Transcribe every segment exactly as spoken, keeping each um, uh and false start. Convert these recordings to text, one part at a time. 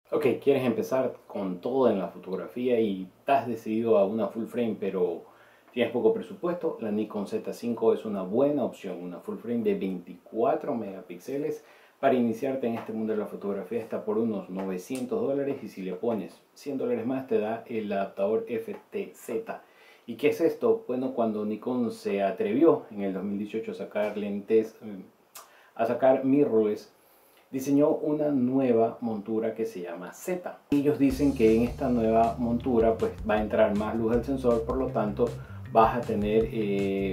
Ok, quieres empezar con todo en la fotografía y estás decidido a una full frame, pero tienes poco presupuesto. La Nikon Z cinco es una buena opción, una full frame de veinticuatro megapíxeles. Para iniciarte en este mundo de la fotografía está por unos novecientos dólares, y si le pones cien dólares más te da el adaptador F T Z. ¿Y qué es esto? Bueno, cuando Nikon se atrevió en el dos mil dieciocho a sacar lentes, a sacar mirrorless, diseñó una nueva montura que se llama Z. Ellos dicen que en esta nueva montura pues va a entrar más luz del sensor, por lo tanto vas a tener eh,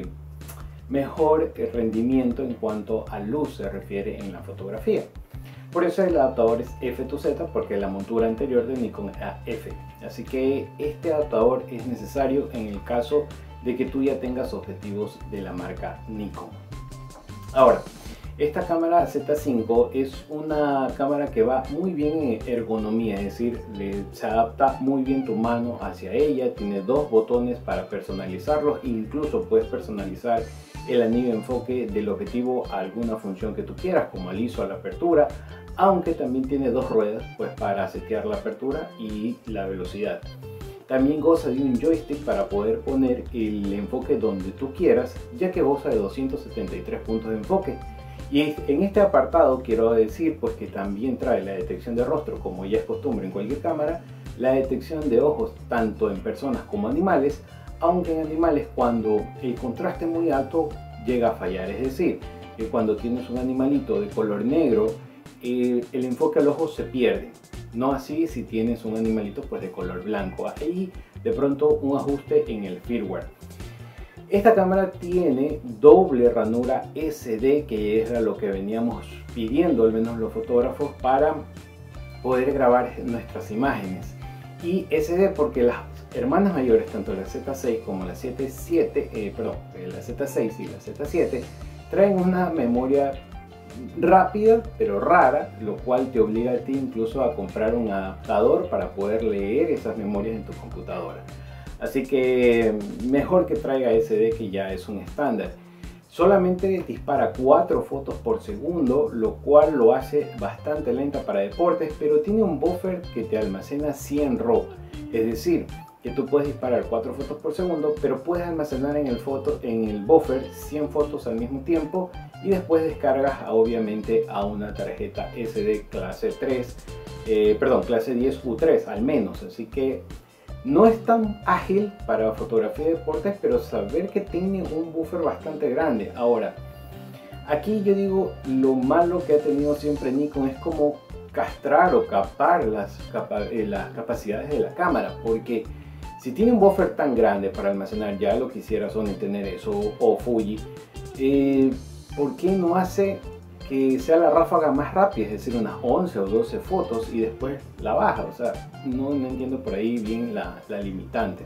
mejor rendimiento en cuanto a luz se refiere en la fotografía. Por eso el adaptador es F dos Z, porque la montura anterior de Nikon era F. Así que este adaptador es necesario en el caso de que tú ya tengas objetivos de la marca Nikon. Ahora, esta cámara Z cinco es una cámara que va muy bien en ergonomía, es decir, le, se adapta muy bien tu mano hacia ella. Tiene dos botones para personalizarlos, incluso puedes personalizar el anillo de enfoque del objetivo a alguna función que tú quieras, como al I S O, a la apertura, aunque también tiene dos ruedas pues para setear la apertura y la velocidad. También goza de un joystick para poder poner el enfoque donde tú quieras, ya que goza de doscientos setenta y tres puntos de enfoque. Y en este apartado quiero decir pues que también trae la detección de rostro, como ya es costumbre en cualquier cámara, la detección de ojos tanto en personas como animales, aunque en animales cuando el contraste es muy alto llega a fallar, es decir, que cuando tienes un animalito de color negro eh, el enfoque al ojo se pierde, no así si tienes un animalito pues de color blanco. Ahí de pronto un ajuste en el firmware. Esta cámara tiene doble ranura S D, que era lo que veníamos pidiendo, al menos los fotógrafos, para poder grabar nuestras imágenes. Y S D porque las hermanas mayores, tanto la Z seis como la Z siete, eh, perdón, la Z seis y la Z siete, traen una memoria rápida pero rara, lo cual te obliga a ti incluso a comprar un adaptador para poder leer esas memorias en tu computadora. Así que mejor que traiga S D, que ya es un estándar. Solamente dispara cuatro fotos por segundo, lo cual lo hace bastante lenta para deportes, pero tiene un buffer que te almacena cien RAW. Es decir, que tú puedes disparar cuatro fotos por segundo, pero puedes almacenar en el, foto, en el buffer cien fotos al mismo tiempo, y después descargas obviamente a una tarjeta S D clase tres, eh, perdón, clase diez U tres al menos. Así que no es tan ágil para fotografía de deportes, pero saber que tiene un buffer bastante grande. Ahora, aquí yo digo, lo malo que ha tenido siempre Nikon es como castrar o capar las, capa eh, las capacidades de la cámara, porque si tiene un buffer tan grande para almacenar, ya lo quisiera Sony tener eso, o Fuji, eh, ¿por qué no hace que sea la ráfaga más rápida, es decir, unas once o doce fotos, y después la baja? O sea, no, no entiendo por ahí bien la, la limitante.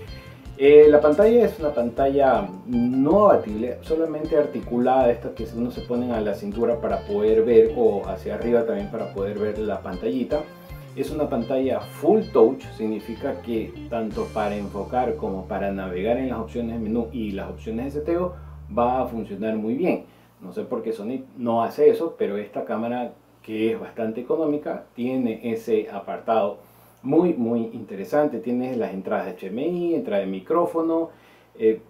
Eh, la pantalla es una pantalla no abatible, solamente articulada, estas que uno se ponen a la cintura para poder ver, o hacia arriba también para poder ver la pantallita. Es una pantalla full touch, significa que tanto para enfocar como para navegar en las opciones de menú y las opciones de seteo va a funcionar muy bien. No sé por qué Sony no hace eso, pero esta cámara, que es bastante económica, tiene ese apartado muy muy interesante. Tiene las entradas de H D M I, entrada de micrófono, eh,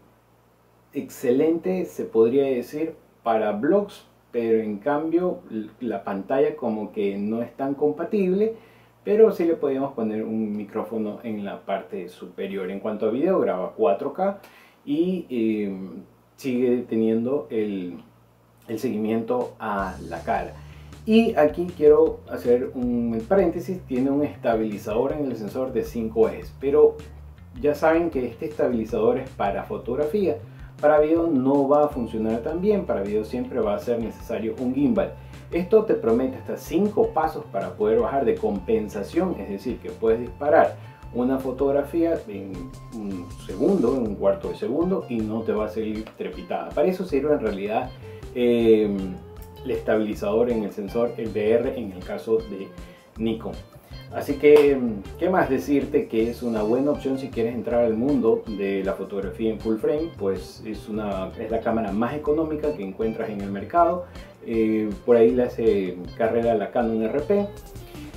excelente se podría decir para vlogs, pero en cambio la pantalla como que no es tan compatible, pero sí le podemos poner un micrófono en la parte superior. En cuanto a video, graba cuatro K y eh, sigue teniendo el el seguimiento a la cara. Y aquí quiero hacer un paréntesis, tiene un estabilizador en el sensor de cinco ejes, pero ya saben que este estabilizador es para fotografía. Para video no va a funcionar tan bien, para video siempre va a ser necesario un gimbal. Esto te promete hasta cinco pasos para poder bajar de compensación, es decir, que puedes disparar una fotografía en un segundo, en un cuarto de segundo, y no te va a salir trepitada. Para eso sirve en realidad Eh, el estabilizador en el sensor, el V R en el caso de Nikon. Así que, ¿qué más decirte? Que es una buena opción si quieres entrar al mundo de la fotografía en full frame. Pues es, una, es la cámara más económica que encuentras en el mercado. Eh, por ahí le hace carrera la Canon R P.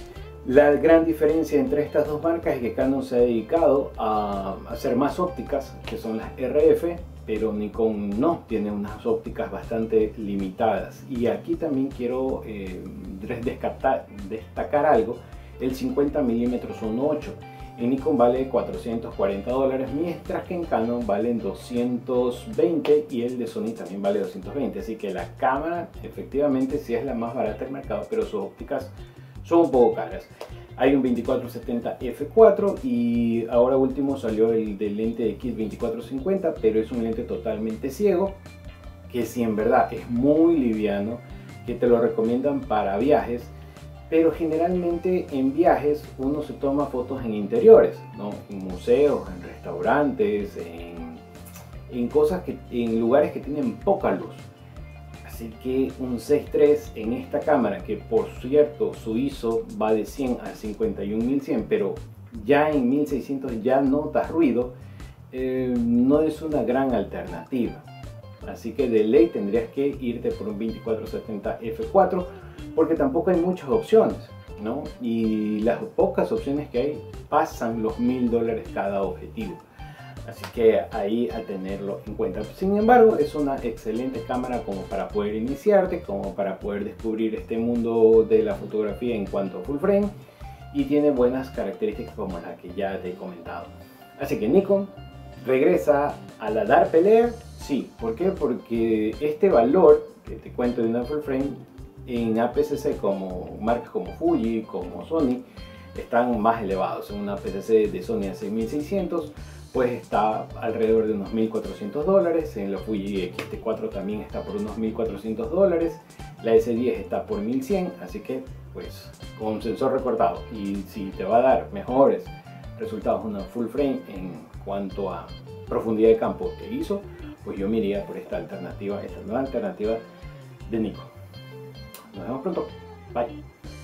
La gran diferencia entre estas dos marcas es que Canon se ha dedicado a hacer más ópticas, que son las R F, pero Nikon no, tiene unas ópticas bastante limitadas. Y aquí también quiero eh, destacar, destacar algo, el cincuenta milímetros uno punto ocho. En Nikon vale cuatrocientos cuarenta dólares, mientras que en Canon valen doscientos veinte y el de Sony también vale doscientos veinte. Así que la cámara efectivamente sí es la más barata del mercado, pero sus ópticas son un poco caras. Hay un veinticuatro setenta F cuatro y ahora último salió el del lente de kit veinticuatro cincuenta, pero es un lente totalmente ciego, que sí en verdad es muy liviano, que te lo recomiendan para viajes. Pero generalmente en viajes uno se toma fotos en interiores, ¿no? En museos, en restaurantes, en, en cosas que, en lugares que tienen poca luz. Así que un seis tres en esta cámara, que por cierto su I S O va de cien a cincuenta y un mil cien, pero ya en mil seiscientos ya notas ruido, eh, no es una gran alternativa. Así que de ley tendrías que irte por un veinticuatro setenta F cuatro, porque tampoco hay muchas opciones, ¿no? Y las pocas opciones que hay pasan los mil dólares cada objetivo. Así que ahí a tenerlo en cuenta. Sin embargo, es una excelente cámara como para poder iniciarte, como para poder descubrir este mundo de la fotografía en cuanto a full frame, y tiene buenas características como las que ya te he comentado. Así que Nikon regresa a la dar pelea. Sí, ¿por qué? Porque este valor que te cuento de una full frame en A P S C, como marcas como Fuji, como Sony, están más elevados. En una A P S C de Sony a seis mil seiscientos pues está alrededor de unos mil cuatrocientos dólares. En la Fuji X T cuatro también está por unos mil cuatrocientos dólares. La S diez está por mil cien, así que pues con sensor recortado, y si te va a dar mejores resultados una full frame en cuanto a profundidad de campo e I S O, pues yo me iría por esta alternativa, esta nueva alternativa de Nikon. Nos vemos pronto. Bye.